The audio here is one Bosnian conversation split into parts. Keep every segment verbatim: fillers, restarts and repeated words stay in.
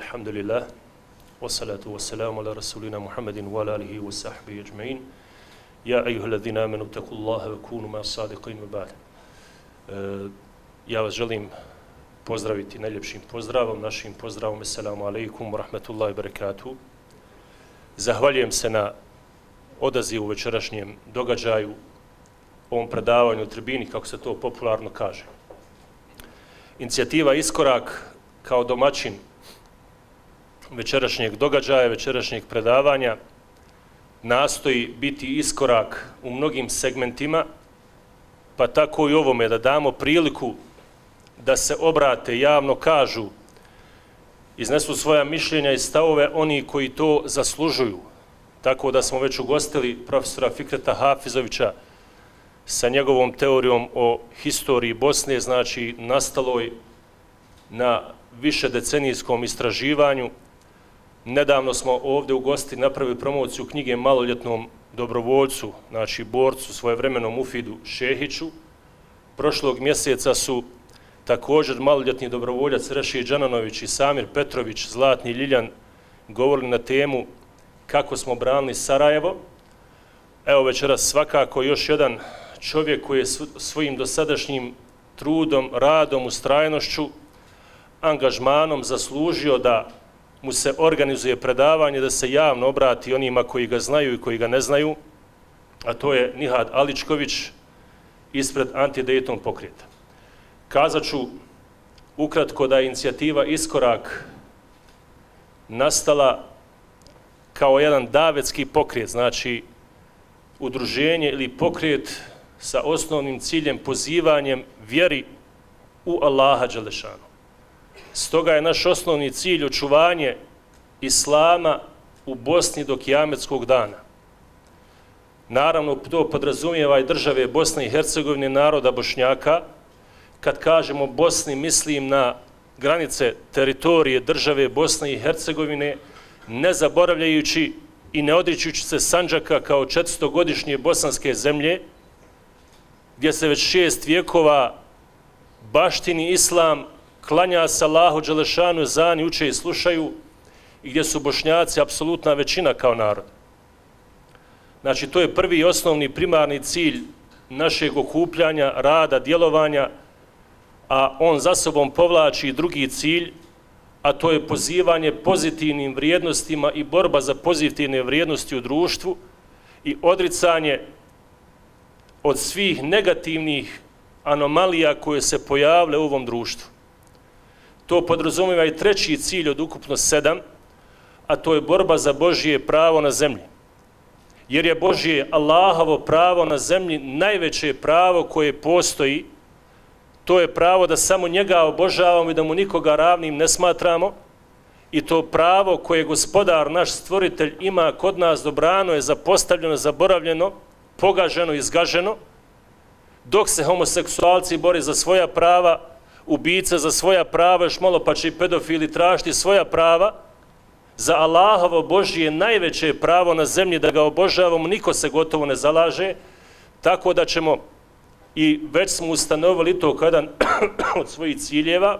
alhamdulillah, wassalatu wassalamu ala rasulina Muhammadin wa ala alihi wa sahbihi ajma'in. Ja, ejuhalladhina amanu taqullaha wa kunu ma sadiqin wa ba'd. Ja vas želim pozdraviti najljepšim pozdravom, našim pozdravom, assalamu alaikum wa rahmatullahi wa barakatuh. Zahvaljujem se na odazivu večerašnjem događaju, ovom predavanju u tribini, kako se to popularno kaže. Inicijativa Iskorak kao domaćin večerašnjeg događaja, večerašnjeg predavanja nastoji biti iskorak u mnogim segmentima, pa tako i ovome da damo priliku da se obrate, javno kažu, iznesu svoja mišljenja i stavove oni koji to zaslužuju. Tako da smo već ugostili profesora Fikreta Hafizovića sa njegovom teorijom o historiji Bosne, znači nastaloj na višedecenijskom istraživanju. Nedavno smo ovdje u gosti napravili promociju knjige maloljetnom dobrovoljcu, znači borcu, svojevremenom Mufidu Šehiću. Prošlog mjeseca su također maloljetni dobrovoljac Rešid Džananović i Samir Petrović, Zlatni Ljiljan, govorili na temu kako smo branili Sarajevo. Evo večeras svakako još jedan čovjek koji je svojim dosadašnjim trudom, radom, ustrajnošću, angažmanom zaslužio da mu se organizuje predavanje, da se javno obrati onima koji ga znaju i koji ga ne znaju, a to je Nihad Aličković ispred Anti-Dayton pokreta. Kazat ću ukratko da je inicijativa Iskorak nastala kao jedan davetski pokret, znači udruženje ili pokret sa osnovnim ciljem, pozivanjem vjeri u Allaha Đelešanu. Stoga je naš osnovni cilj očuvanje Islama u Bosni do kijametskog dana. Naravno, to podrazumijeva i države Bosne i Hercegovine, naroda Bošnjaka. Kad kažemo Bosni, mislim na granice teritorije države Bosne i Hercegovine, ne zaboravljajući i ne odričujući se Sandžaka kao četiristogodišnje bosanske zemlje, gdje se već šest vijekova baštini islam, klanja se Allahu Đelešanu, zani uče i slušaju, i gdje su Bošnjaci apsolutna većina kao narod. Znači, to je prvi i osnovni primarni cilj našeg okupljanja, rada, djelovanja, a on za sobom povlači drugi cilj, a to je pozivanje pozitivnim vrijednostima i borba za pozitivne vrijednosti u društvu i odricanje od svih negativnih anomalija koje se pojavile u ovom društvu. To podrazumijeva i treći cilj od ukupno sedam, a to je borba za Božje pravo na zemlji. Jer je Božje Allahovo pravo na zemlji najveće pravo koje postoji. To je pravo da samo njega obožavamo i da mu nikoga ravnim ne smatramo. I to pravo koje gospodar, naš stvoritelj, ima kod nas dobrano je zapostavljeno, zaboravljeno, pogaženo, izgaženo, dok se homoseksualci bore za svoja prava, ubice za svoja prava, još malo pa će i pedofili tražiti svoja prava, za Allahovo Božje najveće pravo na zemlji da ga obožavamo, niko se gotovo ne zalaže, tako da ćemo, i već smo ustanovili to kao jedan od svojih ciljeva,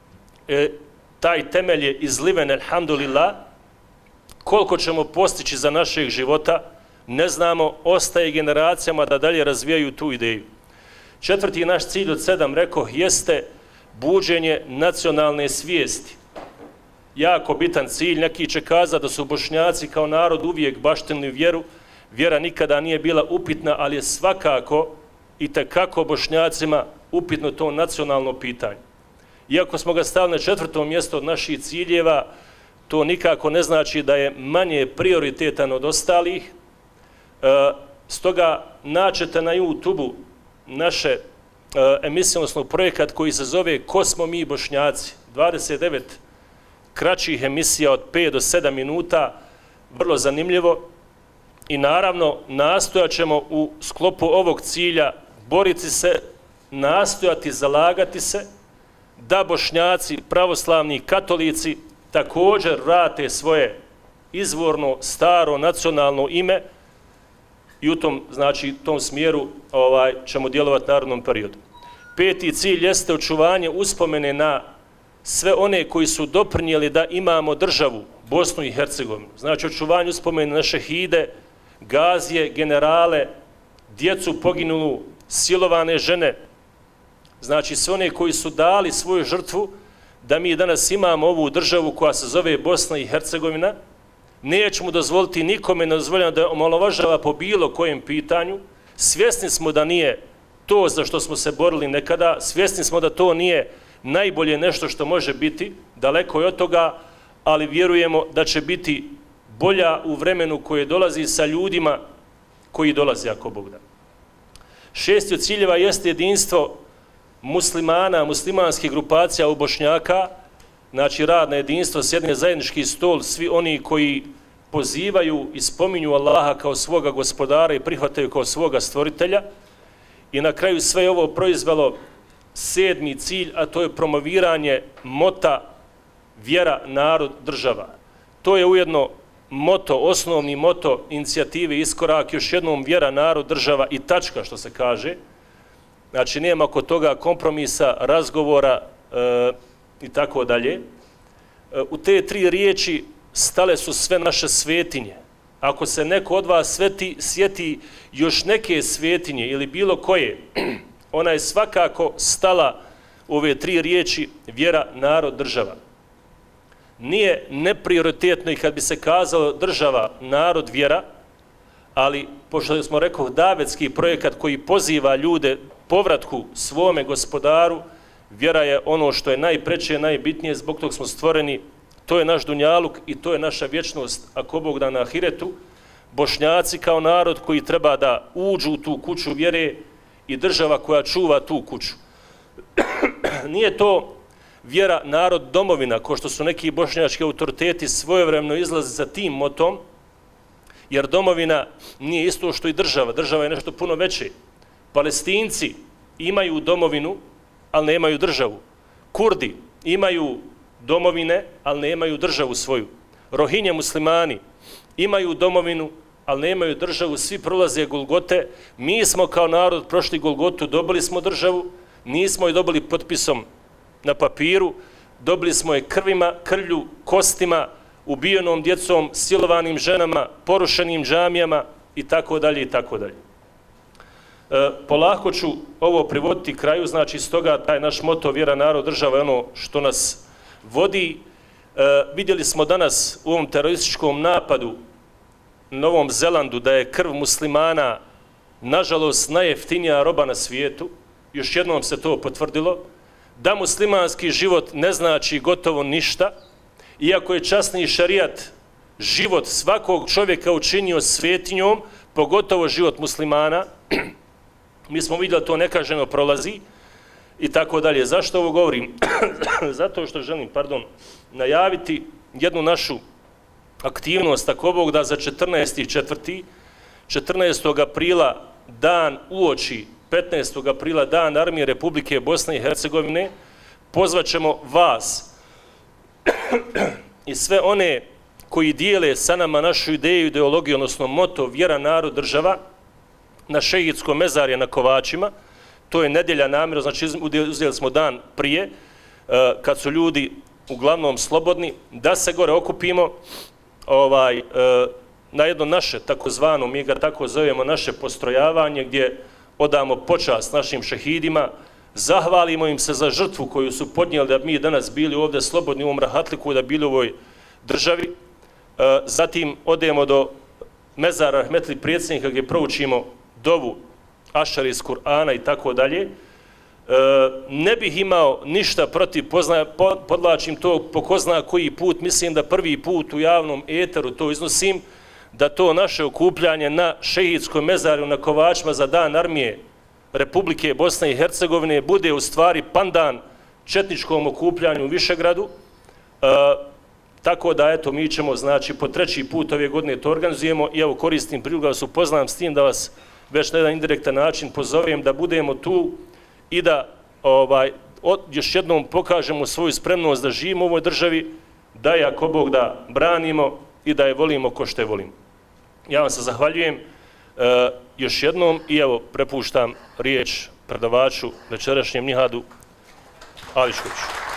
e, taj temelj je izliven, alhamdulillah, koliko ćemo postići za našeg života, ne znamo, ostaje generacijama da dalje razvijaju tu ideju. Četvrti naš cilj od sedam, rekoh, jeste buđenje nacionalne svijesti. Jako bitan cilj, neki će kazati da su Bošnjaci kao narod uvijek baštinili vjeru, vjera nikada nije bila upitna, ali je svakako i tekako Bošnjacima upitno to nacionalno pitanje. Iako smo ga stavili na četvrto mjesto od naših ciljeva, to nikako ne znači da je manje prioritetan od ostalih. E, stoga naćete na YouTube-u naše e, emisije, odnosno projekat koji se zove Ko smo mi Bošnjaci? dvadeset devet kraćih emisija od pet do sedam minuta, vrlo zanimljivo. I naravno, nastojat ćemo u sklopu ovog cilja boriti se, nastojati, zalagati se da Bošnjaci, pravoslavni, katolici također vrate svoje izvorno, staro, nacionalno ime i u tom, znači, tom smjeru ovaj, ćemo djelovati u narednom periodu. Peti cilj jeste očuvanje uspomene na sve one koji su doprinijeli da imamo državu Bosnu i Hercegovinu, znači očuvanju spomena na šehide, gazije, generale, djecu poginulu, silovane žene, znači sve one koji su dali svoju žrtvu da mi danas imamo ovu državu koja se zove Bosna i Hercegovina. Nećemo dozvoliti nikome dozvoljeno da omalovažava po bilo kojem pitanju. Svjesni smo da nije to za što smo se borili nekada, svjesni smo da to nije najbolje nešto što može biti, daleko je od toga, ali vjerujemo da će biti bolja u vremenu koje dolazi sa ljudima koji dolaze, ako Bog da. Šesti od ciljeva jeste jedinstvo muslimana, muslimanskih grupacija u Bošnjaka, znači rad na jedinstvo, sjedne zajednički stol, svi oni koji pozivaju i spominju Allaha kao svoga gospodara i prihvataju kao svoga stvoritelja. I na kraju sve ovo proizvelo sedmi cilj, a to je promoviranje mota vjera, narod, država. To je ujedno moto, osnovni moto inicijative Iskorak, još jednom vjera, narod, država i tačka, što se kaže. Znači, nema oko toga kompromisa, razgovora e, i tako dalje. E, u te tri riječi stale su sve naše svetinje. Ako se neko od vas sveti, sjeti još neke svetinje ili bilo koje, ona je svakako stala u ove tri riječi vjera, narod, država. Nije neprioritetno i kad bi se kazalo država, narod, vjera, ali pošto smo rekao davetski projekat koji poziva ljude povratku svome gospodaru, vjera je ono što je najpreče, najbitnije, zbog tog smo stvoreni, to je naš dunjaluk i to je naša vječnost, ako Bog da na ahiretu. Bošnjaci kao narod koji treba da uđu u tu kuću vjere i država koja čuva tu kuću. Nije to vjera, narod, domovina, ko što su neki bošnjački autoriteti svojevremeno izlaze za tim motom, jer domovina nije isto što i država. Država je nešto puno veće. Palestinci imaju domovinu, ali nemaju državu. Kurdi imaju domovine, ali nemaju državu svoju. Rohinje muslimani imaju domovinu, ali nemaju državu. Svi prolaze Golgote. Mi smo kao narod prošli Golgotu, dobili smo državu, nismo je dobili potpisom na papiru, dobili smo je krvima, krvlju, kostima, ubijenom djecom, silovanim ženama, porušenim džamijama i tako dalje i tako dalje. E, polako ću ovo privoditi kraju, znači stoga taj naš moto vjera, narod, država je ono što nas vodi. E, vidjeli smo danas u ovom terorističkom napadu na Novom Zelandu da je krv muslimana nažalost najjeftinija roba na svijetu. Još jednom se to potvrdilo, da muslimanski život ne znači gotovo ništa, iako je časni šarijat život svakog čovjeka učinio svetinjom, pogotovo život muslimana. Mi smo vidjeli da to nekažnjeno prolazi i tako dalje. Zašto ovo govorim? Zato što želim, pardon, najaviti jednu našu aktivnost, ako Bog da, za četrnaesti četvrti četrnaestog aprila, dan uoči petnaestog aprila, dan Armije Republike Bosne i Hercegovine, pozvat ćemo vas i sve one koji dijele sa nama našu ideju, ideologiju, odnosno moto vjera, narod, država, na šehidsko mezarje na Kovačima. To je nedjelja namjerno, znači uzeli smo dan prije, kad su ljudi uglavnom slobodni, da se gore okupimo ovaj, na jedno naše, takozvano, mi ga tako zovemo, naše postrojavanje, gdje odamo počast našim šehidima, zahvalimo im se za žrtvu koju su podnijeli da mi danas bili ovdje slobodni u ovom rahatliku, da bili u ovoj državi. Zatim odemo do mezara rahmetli predsjednika gdje proučimo dovu Ašar iz Kur'ana i tako dalje. Ne bih imao ništa protiv, podlačim to po ko zna koji put, mislim da prvi put u javnom eteru to iznosim, da to naše okupljanje na šehidskom mezarju na Kovačima za dan Armije Republike Bosne i Hercegovine bude u stvari pandan četničkom okupljanju u Višegradu. E, tako da, eto, mi ćemo, znači, po treći put ove godine to organizujemo i evo koristim priliku da vas upoznam s tim, da vas već na jedan indirektan način pozovem da budemo tu i da ovaj, od, još jednom pokažemo svoju spremnost da živimo u ovoj državi, da je, ako Bog da, branimo i da je volimo ko što je volimo. Ja vam se zahvaljujem e, još jednom i evo prepuštam riječ predavaču večerašnjem Nihadu Ališkoviću.